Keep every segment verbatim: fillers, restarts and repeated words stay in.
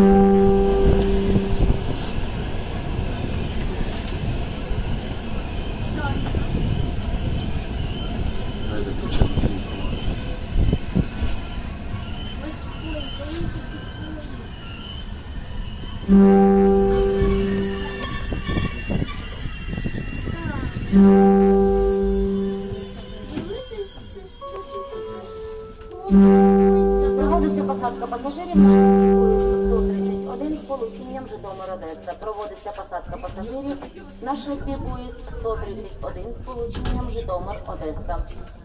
Проводиться посадка пасажирів на швидкий поїзд сто тридцять один з полученням Житомир-Одеса. Проводиться посадка пасажирів на швидкий поїзд сто тридцять один з полученням Житомир-Одеса.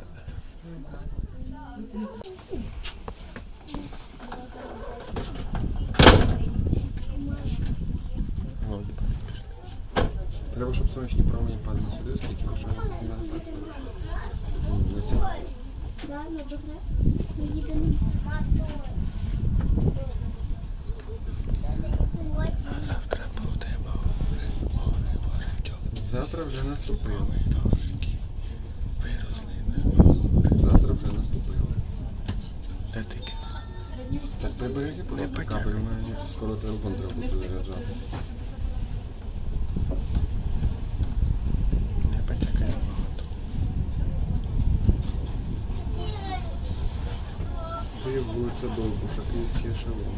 Треба, щоб сонячні промені падали сюди, скільки якщо не так. На це. Ладно, добре. Ми їдемо. Завтра буде море, море, море втьоки. Завтра вже наступило. Дощики виросли на море. Завтра вже наступило. Де таке? Так прибережі просто кабель, у мене скоро телефон треба буде заряджати. Не потякає багато. Ти вулиця Довбуша, Київський ешелон.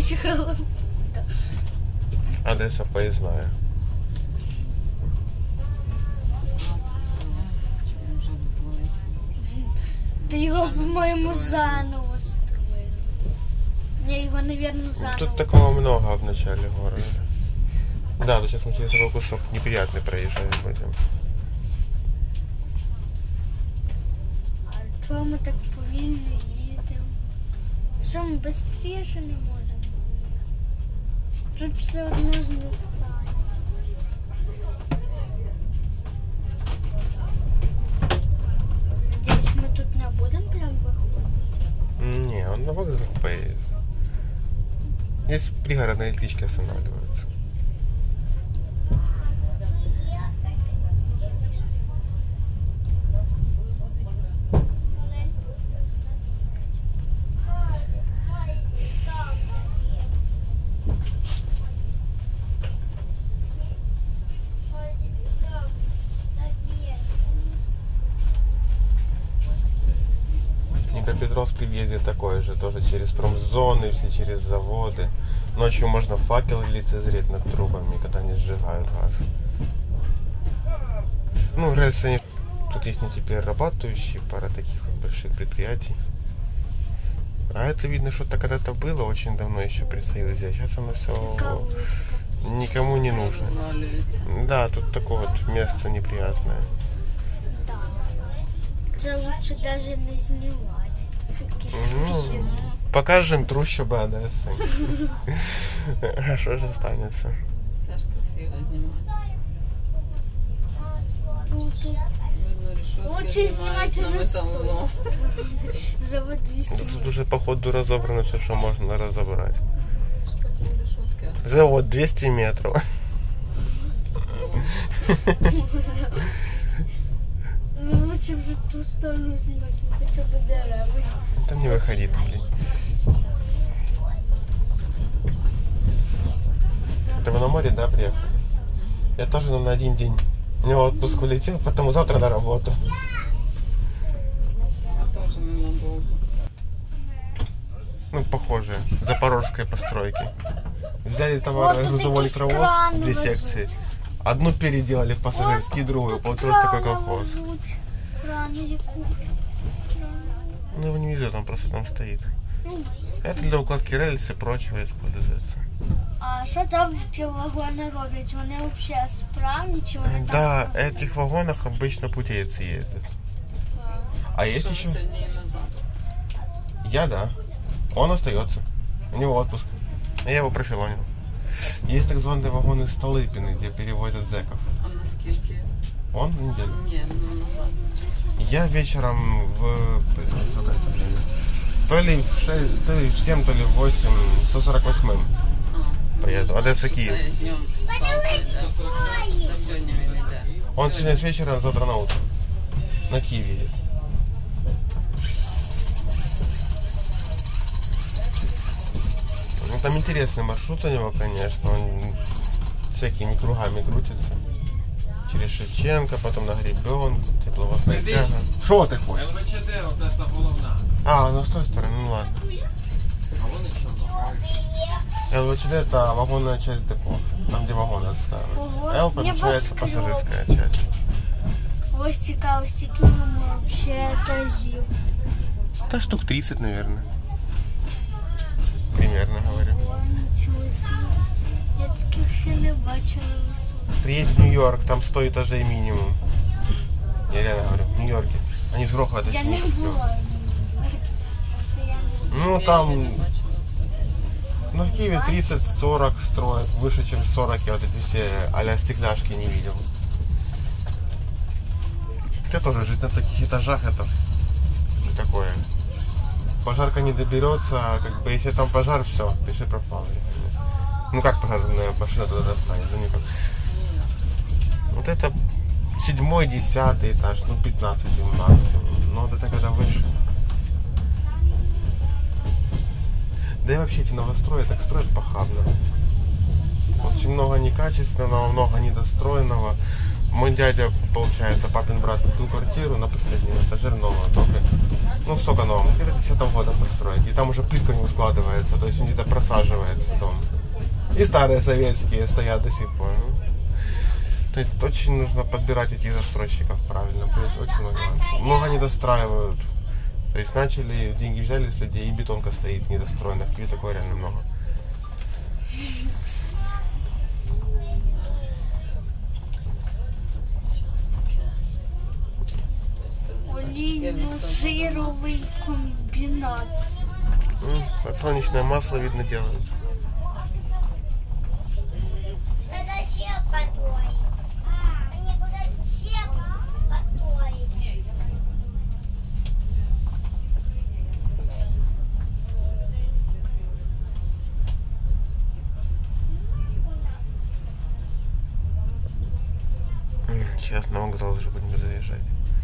Чехол. Одесса поездная. Уже развалився. Ты его, по-моему, заново строил. Не, его, наверное, заново. Тут такого много в начале города. Да, вот сейчас мы через такой кусок неприятный проезжать будем. А что мы так повільно їдемо? Що ми швидше не можемо? Тут все одно ж не стане. Надіюсь, ми тут не будемо прям виходити. Не, он на вокзал поедет. Здесь пригородные электрички останавливаются. Петровск при въезде такой же, тоже через промзоны, все через заводы. Ночью можно факелы лицезреть над трубами, когда они сжигают газ. Ну, рельсы они... Тут есть не теперь работающие, пара таких вот больших предприятий. А это видно, что-то когда-то было очень давно еще при Союзе, а сейчас оно все никому не нужно. Да, тут такое вот место неприятное. Да. Це лучше даже не знімати. Ну, покажем трущобы Одессы. А что же останется? Все ж красиво знімає. Видно, решетки Лучше знімають знімати на уже металолом. Завод двісті. Тут уже походу разобрано все, что можно разобрать. Решетки. Завод двести метров. Лучше вже ту сторону знімати, хоча б дерева. Там не выходи, блин. Это вы на море, да, приехали? Я тоже на один день. У него отпуск улетел, потому завтра на работу. А тоже ненадолго. Ну, похоже, запорожской постройки. Взяли товар, Вот тут грузовой якісь электровоз, крани две везуть. секции. Одну переделали в пассажирский, другую. Получился такой колхоз. Крани якусь. Ну, его не везет, он просто там стоит. Ну, Это для укладки рельс и прочего используется. а що там ці вагони роблять? Вони взагалі справні, чи вони Да, там просто? этих вагонах обычно путейцы ездят. А есть Що еще? сьогодні і назад. Я, да. Он остается. У него отпуск. Я его профилонил. Есть так званые вагоны Столыпины, где перевозят зэков. А наскільки? Он в неделю. Ні, ну назад. Я вечером в... То ли в шесть, то ли в семь, то ли в восемь, сто сорок восемь. А, Поїду. ну, Одеса, значить, Київ. Це днем завтра йде. Це сьогодні він йде. Он сегодня с вечера, а завтра на утро. На Киев едет. Ну, там интересный маршрут у него, конечно. Он всякими кругами крутится. Через Шевченко, потом на Гребенку, тепловозная тяга. Что ты хочешь? ЛВЧД, Одеса головна. А, ну с той стороны, ну ладно. А вони що за? ЛВЧД это вагонная часть депо. Там, где вагоны Ого, отставили. Л помещается небоскреб. пассажирская часть. Ось цікаво, стільки ми взагалі етажів. Да штук тридцать, наверное. Примерно говорю. О, нічого собі. Я таких ще не бачила високо. Приедь в Нью-Йорк, там сто этажей минимум. Я реально говорю, в Нью-Йорке. Они с грохотом Я не снизу всё. була. Просто я не Ну Я там, не бачила все. ну в Киеве тридцать-сорок строят, выше чем сорок, я вот эти все а-ля стекляшки не видел. Хотя тоже жить на таких этажах это такое. Пожарка не доберется, а как бы если там пожар, все, пиши пропало. Ну как пожарная машина туда достанет, ну никак. Вот это седьмой, десятый этаж, ну пятнадцатый максимум. Но вот это когда выше. Да и вообще эти новострои так строят похабно. Очень много некачественного, много недостроенного. Мой дядя, получается, папин брат купил квартиру на последнем этаже нового, только, ну, сколько нового, где-то десятом годом построить. И там уже плитка не складывается, то есть он где-то просаживается дом. И старые советские стоят до сих пор. То есть очень нужно подбирать этих застройщиков правильно, то есть очень много. Много не достраивают. То есть начали, деньги взяли с людей, и бетонка стоит недостроена. В Киеве такое реально много. Олейно-жировый комбинат. М, Солнечное масло, видно, делают. Это все потои. Они будут все потои. М, Сейчас на вокзал уже будем заезжать.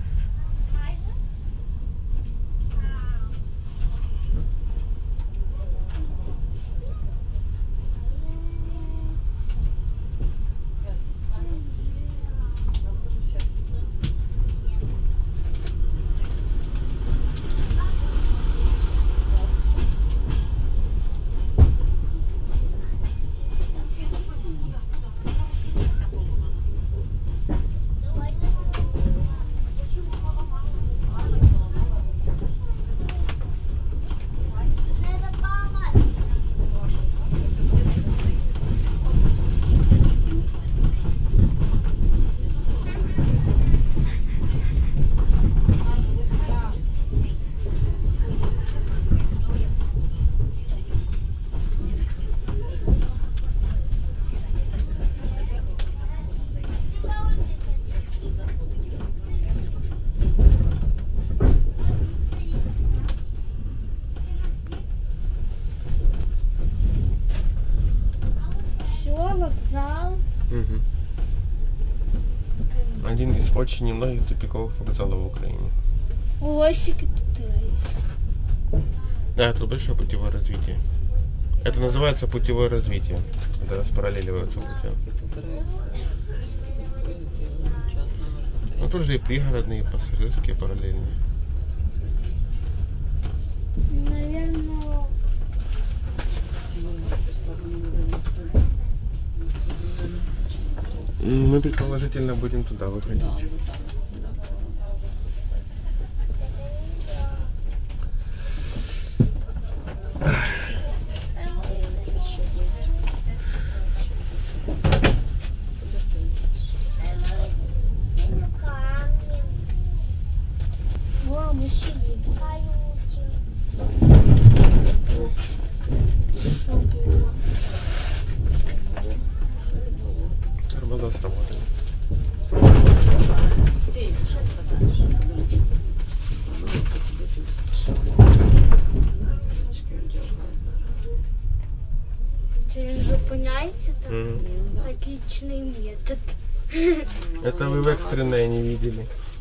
Надо помыть. Все, вокзал. Мгм. Один из очень немногих тупиковых вокзалов в Украине. Лосики тут есть. Да, тут большое путевое развитие. Это называется путевое развитие. Это распараллеливаются все. Тут рельсы. Ходите, ну, часто можно Ну тут же и пригородные, и пассажирские параллельные. Наверное, М, Мы предположительно будем туда выходить. Камни, о, мы сидим. каюте. Что было? Тормоза сработали. Быстрее ушел подальше. Подожди. Становится куда-то не спешит. Ручки дергает. Вы зупиняете там? Мгм. Отличный метод. Это вы в экстренное не видели.